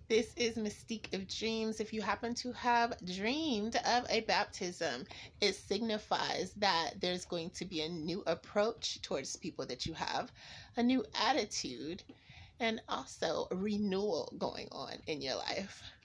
This is Mystique of Dreams. If you happen to have dreamed of a baptism, it signifies that there's going to be a new approach towards people that you have, a new attitude, and also a renewal going on in your life.